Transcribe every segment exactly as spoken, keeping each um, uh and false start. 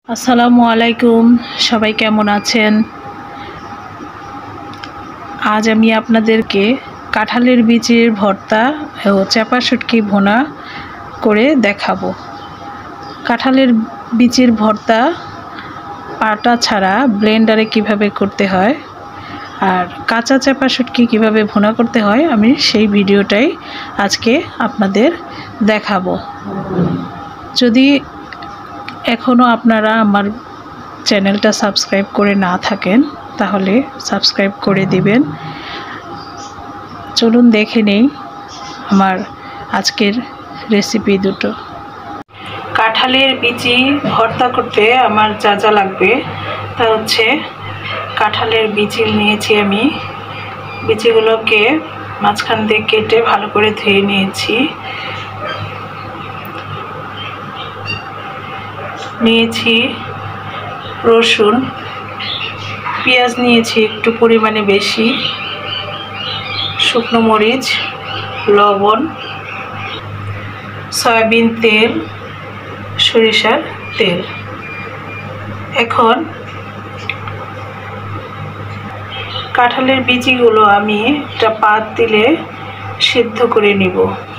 আসসালামু আলাইকুম, সবাই কেমন আছেন? আজ আমি আপনাদেরকে কাঁঠালের বীজের ভর্তা ও চেপা শুটকি ভুনা করে দেখাবো। কাঁঠালের বীজের ভর্তা পাটা ছাড়া ব্লেন্ডারে কিভাবে করতে হয় আর কাঁচা চেপা শুটকি কিভাবে ভুনা করতে হয় আমি সেই ভিডিওটাই আজকে আপনাদের দেখাবো। যদি এখনও আপনারা আমার চ্যানেলটা সাবস্ক্রাইব করে না থাকেন তাহলে সাবস্ক্রাইব করে দিবেন। চলুন দেখে নেই আমার আজকের রেসিপি দুটো। কাঁঠালের বিচি ভর্তা করতে আমার যা যা লাগবে তা হচ্ছে কাঁঠালের বিচি নিয়েছি আমি। বিচিগুলোকে মাঝখান দিয়ে কেটে ভালো করে ধুয়ে নিয়েছি। নিয়েছি রসুন, পেঁয়াজ নিয়েছি একটু পরিমাণে বেশি, শুকনো মরিচ, লবণ, সয়াবিন তেল, সরিষার তেল। এখন কাঁঠালের বীজগুলো আমি একটা পাতিলে সিদ্ধ করে নিব।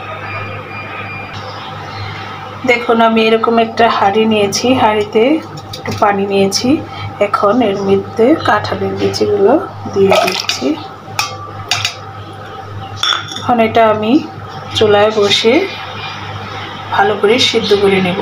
দেখুন আমি এরকম একটা হাঁড়ি নিয়েছি, হাঁড়িতে একটু পানি নিয়েছি। এখন এর মধ্যে কাঁঠালের বীজগুলো দিয়ে দিচ্ছি। এখন এটা আমি চুলায় বসে ভালো করে সিদ্ধ করে নেব।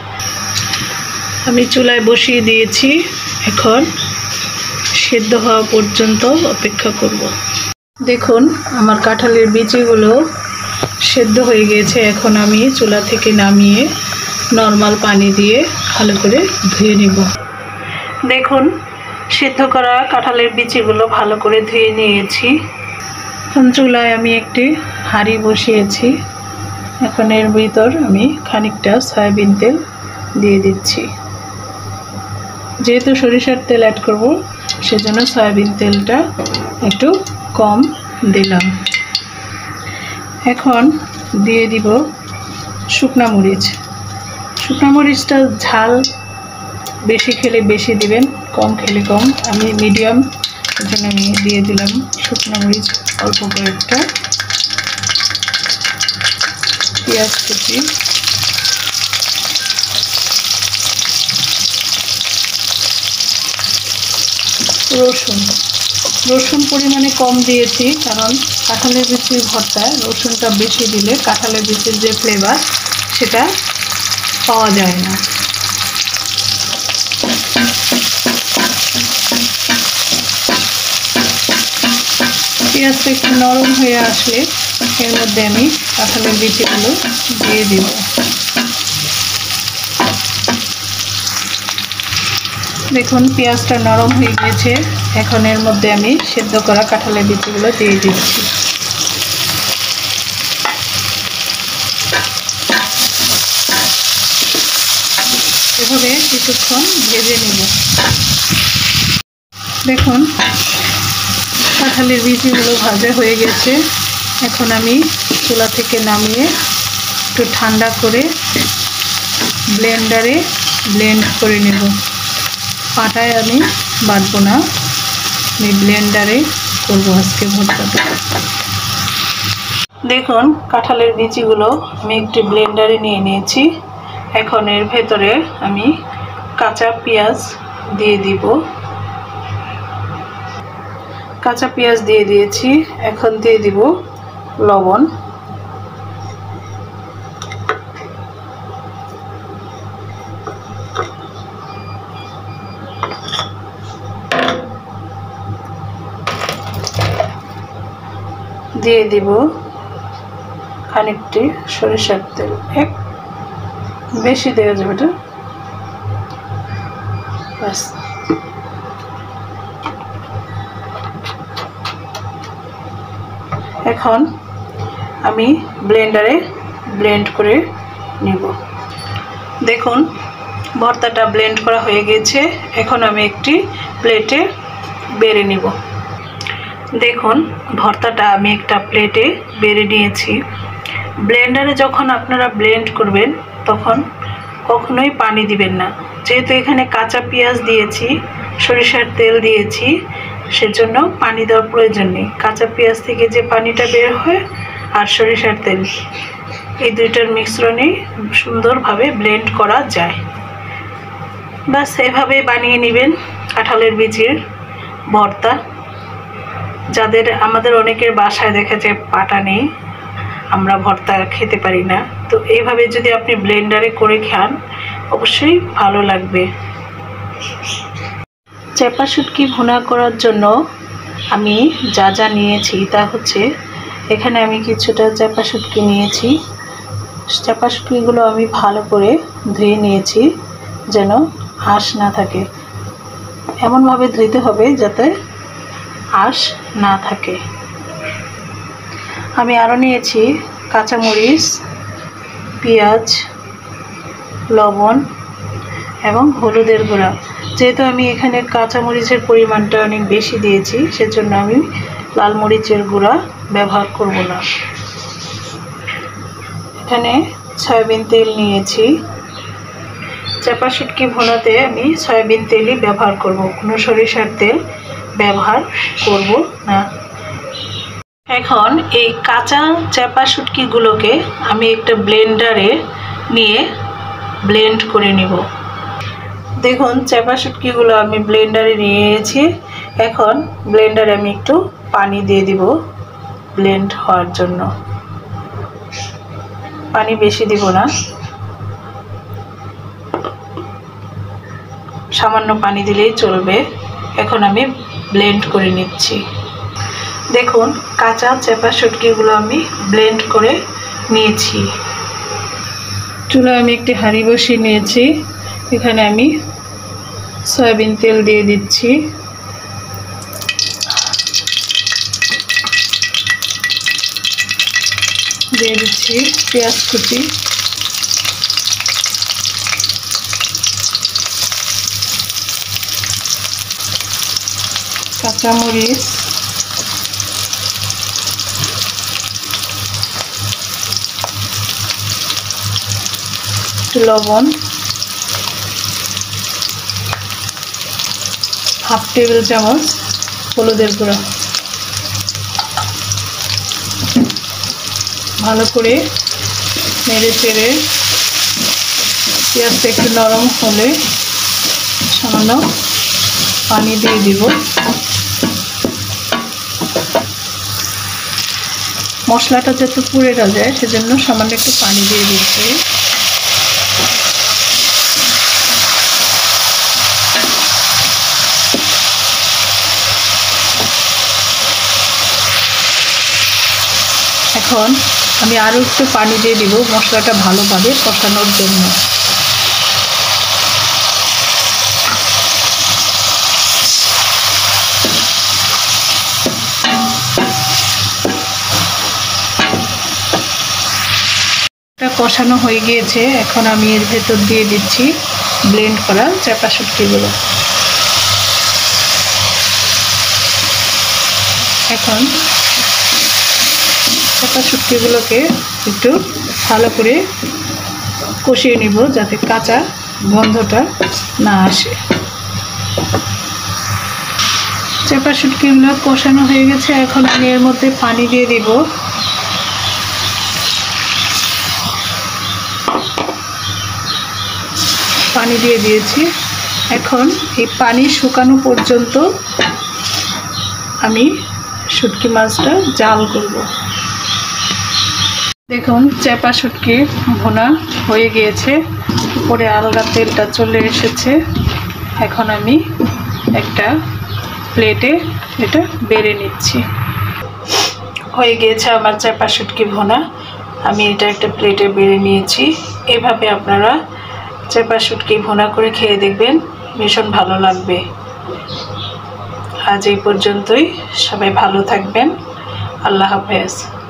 আমি চুলায় বসিয়ে দিয়েছি, এখন সিদ্ধ হওয়া পর্যন্ত অপেক্ষা করব। দেখুন আমার কাঁঠালের বীজগুলো সেদ্ধ হয়ে গিয়েছে। এখন আমি চুলা থেকে নামিয়ে নর্মাল পানি দিয়ে ভালো করে ধুয়ে নেব। দেখুন সিদ্ধ করা কাঁঠালের বীজগুলো ভালো করে ধুয়ে নিয়েছি। এখন চুলায় আমি একটি হাঁড়ি বসিয়েছি। এখন এর ভিতর আমি খানিকটা সয়াবিন তেল দিয়ে দিচ্ছি। যেহেতু সরিষার তেল অ্যাড করব সেজন্য সয়াবিন তেলটা একটু কম দিলাম। এখন দিয়ে দিব শুকনা মরিচ। শুকনা মরিচটা ঝাল বেশি খেলে বেশি দিবেন, কম খেলে কম। আমি মিডিয়াম, এর জন্য আমি দিয়ে দিলাম শুকনো মরিচ অল্প কয়েকটা। পেঁয়াজ কুচি, রসুন রসুন পরিমাণে কম দিয়েছি, কারণ কাঁঠালের বীজের ভর্তায় রসুনটা বেশি দিলে কাঁঠালের বীজের যে ফ্লেভার সেটা পাওয়া যায় না। পেঁয়াজটা একটু নরম হয়ে আসলে এর মধ্যে আমি কাঁঠালের বীজগুলো দিয়ে দিব। দেখুন পেঁয়াজটা নরম হয়ে গিয়েছে। এখন এর মধ্যে আমি সেদ্ধ করা কাঁঠালের বীজগুলো দিয়ে দিচ্ছি। এভাবে কিছুক্ষণ ভেজে নেব। দেখুন কাঁঠালের বীজগুলো ভাজা হয়ে গেছে। এখন আমি চুলা থেকে নামিয়ে একটু ঠান্ডা করে ব্লেন্ডারে ব্লেন্ড করে নেব। পাটায় আমি বাটবো না, আমি ব্লেন্ডারে করবো আজকে ভর্তাটা। দেখুন কাঁঠালের বীজগুলো আমি একটু ব্লেন্ডারে নিয়ে নিয়েছি। এখন এর ভেতরে আমি কাঁচা পেঁয়াজ দিয়ে দিব। কাঁচা পেঁয়াজ দিয়ে দিয়েছি। এখন দিয়ে দিব লবণ, দিয়ে দিব খানিকটি সরিষার তেল। এক বেশি দেওয়া যাবে এটা, ব্যাস। এখন আমি ব্লেন্ডারে ব্লেন্ড করে নিব। দেখুন ভর্তাটা ব্লেন্ড করা হয়ে গেছে। এখন আমি একটি প্লেটে বেড়ে নিব। দেখুন ভর্তাটা আমি একটা প্লেটে বেড়ে নিয়েছি। ব্লেন্ডারে যখন আপনারা ব্লেন্ড করবেন তখন কখনোই পানি দিবেন না, যেহেতু এখানে কাঁচা পেঁয়াজ দিয়েছি, সরিষার তেল দিয়েছি, সেজন্য পানি দেওয়ার প্রয়োজন নেই। কাঁচা পেঁয়াজ থেকে যে পানিটা বের হয় আর সরিষার তেল, এই দুইটার মিশ্রণেই সুন্দরভাবে ব্লেন্ড করা যায়। বাস এভাবে বানিয়ে নেবেন কাঁঠালের বীজের ভর্তা। যাদের আমাদের অনেকের বাসায় দেখা যায় পাটা নেই, আমরা ভর্তা খেতে পারি না, তো এইভাবে যদি আপনি ব্লেন্ডারে করে খান অবশ্যই ভালো লাগবে। চেপা শুটকি ভুনা করার জন্য আমি যা যা নিয়েছি তা হচ্ছে, এখানে আমি কিছুটা চেপা শুটকি নিয়েছি। চেপা শুটকিগুলো আমি ভালো করে ধুয়ে নিয়েছি যেন আঁশ না থাকে। এমনভাবে ধুইতে হবে যাতে আঁশ না থাকে। আমি আরও নিয়েছি কাঁচামরিচ, পেঁয়াজ, লবণ এবং হলুদের গুঁড়া। যেহেতু আমি এখানে কাঁচামরিচের পরিমাণটা অনেক বেশি দিয়েছি, সেজন্য আমি লাল মরিচের গুঁড়া ব্যবহার করব না। এখানে সয়াবিন তেল নিয়েছি। চেপা শুটকি ভুনাতে আমি সয়াবিন তেলই ব্যবহার করব, কোনো সরিষার তেল ব্যবহার করব না। এখন এই কাঁচা চেপা শুটকিগুলোকে আমি একটা ব্লেন্ডারে নিয়ে ব্লেন্ড করে নিব। দেখুন চেপা শুটকিগুলো আমি ব্লেন্ডারে নিয়ে এসেছি। এখন ব্লেন্ডারে আমি একটু পানি দিয়ে দিব ব্লেন্ড হওয়ার জন্য। পানি বেশি দিব না, সামান্য পানি দিলেই চলবে। এখন আমি ব্লেন্ড করে নিচ্ছি। দেখুন কাঁচা চেপা শুটকিগুলো আমি ব্লেন্ড করে নিয়েছি। চুলায় আমি একটি হাঁড়ি বসিয়ে নিয়েছি। এখানে আমি সয়াবিন তেল দিয়ে দিচ্ছি। দিয়ে দিচ্ছি পেঁয়াজ কুচি, কাঁচামরিচ, লবণ, হাফ টেবিল চামচ হলুদের গুঁড়া। ভালো করে নেড়ে চেড়ে পেঁয়াজটা একটু নরম হলে সামান্য পানি দিয়ে দিব। মশলাটা যাতে পুড়ে না যায় সেজন্য সামান্য একটু পানি দিয়ে দিচ্ছি। এখন আমি আরও একটু পানি দিয়ে দিব মশলাটা ভালোভাবে কষানোর জন্য। কষানো হয়ে গিয়েছে। এখন আমি এর ভেতর দিয়ে দিচ্ছি ব্লেন্ড করা চেপা শুটকিগুলো। এখন চেপা শুটকিগুলোকে একটু ভালো করে কষিয়ে নিব যাতে কাঁচা গন্ধটা না আসে। চেপা শুটকিগুলো কষানো হয়ে গেছে। এখন আমি এর মধ্যে পানি দিয়ে দিব। পানি দিয়ে দিয়েছি। এখন এই পানি শুকানো পর্যন্ত আমি শুটকি মাছটা জাল করব। দেখুন চেপা শুটকি ভুনা হয়ে গিয়েছে, উপরে আলগা তেলটা চলে এসেছে। এখন আমি একটা প্লেটে এটা বেড়ে নিচ্ছি। হয়ে গিয়েছে আমার চেপা শুটকি ভুনা। আমি এটা একটা প্লেটে বেড়ে নিয়েছি। এভাবে আপনারা চেপা শুটকি ভুনা করে খেয়ে দেখবেন, ভীষণ ভালো লাগবে। আজ এই পর্যন্তই। সবাই ভালো থাকবেন। আল্লাহ হাফেজ।